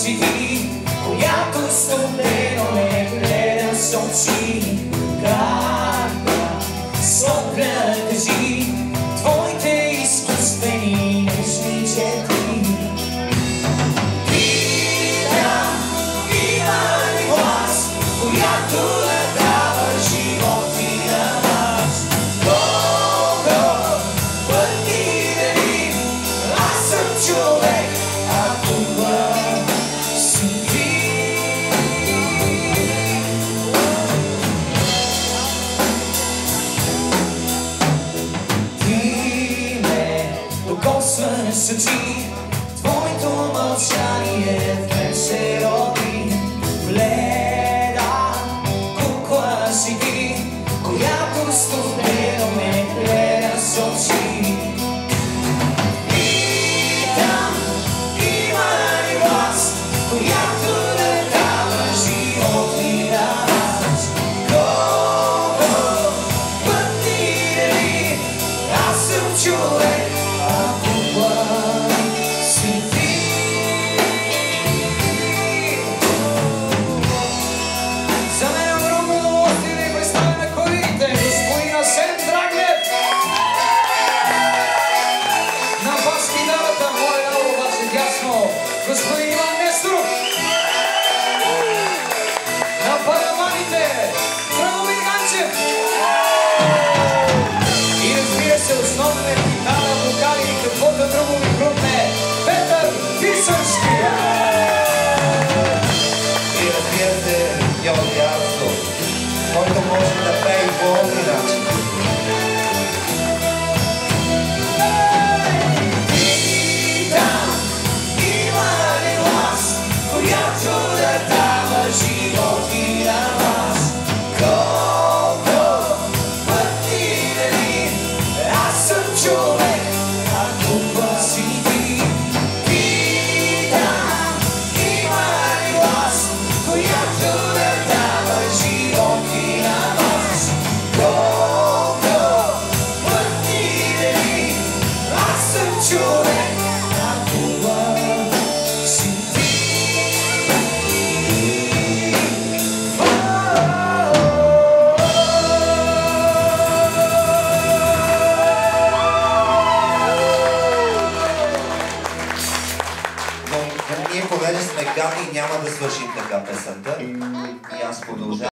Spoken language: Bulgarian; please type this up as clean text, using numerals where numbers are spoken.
си ти, която студено ме гледа с очи. Карта сопля кажи твоите изкуствени нежни черти. Питам, има ли глас, която да дава живот и на нас? Колко пъти да ви, аз съм човек, а това си ти. Ти ме докосваш с очи, твоето мълчание в мен се роди. Бледа кукла си ти, която студено ме гледа с очи. Питам, има ли власт, която да дава живот и на нас? Колко пъти да ви, аз съм човек, а кукла си ти. За мен е огромно удоволствие да ви представя на колегите господин Асен Драгнев. На бас-китарата, моя обаче дясно, господин Иван Несторов. На барабаните, Драгомир Ганчев. И разбира се, основна гитара, вокали и каквото друго ми хрумне, Петър Висърски. И разбира се, Георги Арсов, който може да пее и по онзи начин. Питам, има ли власт, която да дава живот и на вас? Колко пъти да ви, аз съм човек, а кукла си ти. Питам, има ли власт, която да дава живот и на вас? Колко пъти да ви, аз съм човек, а кукла си ти. Но ние, понеже сме гадни, няма да свършим така песента. И аз продължавам.